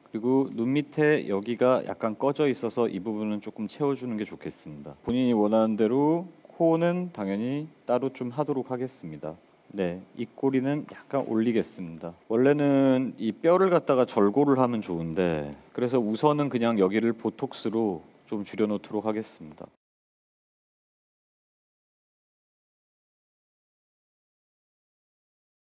그리고 눈 밑에 여기가 약간 꺼져 있어서 이 부분은 조금 채워주는 게 좋겠습니다. 본인이 원하는 대로 코는 당연히 따로 좀 하도록 하겠습니다. 네, 입꼬리는 약간 올리겠습니다. 원래는 이 뼈를 갖다가 절골을 하면 좋은데 그래서 우선은 그냥 여기를 보톡스로 좀 줄여놓도록 하겠습니다.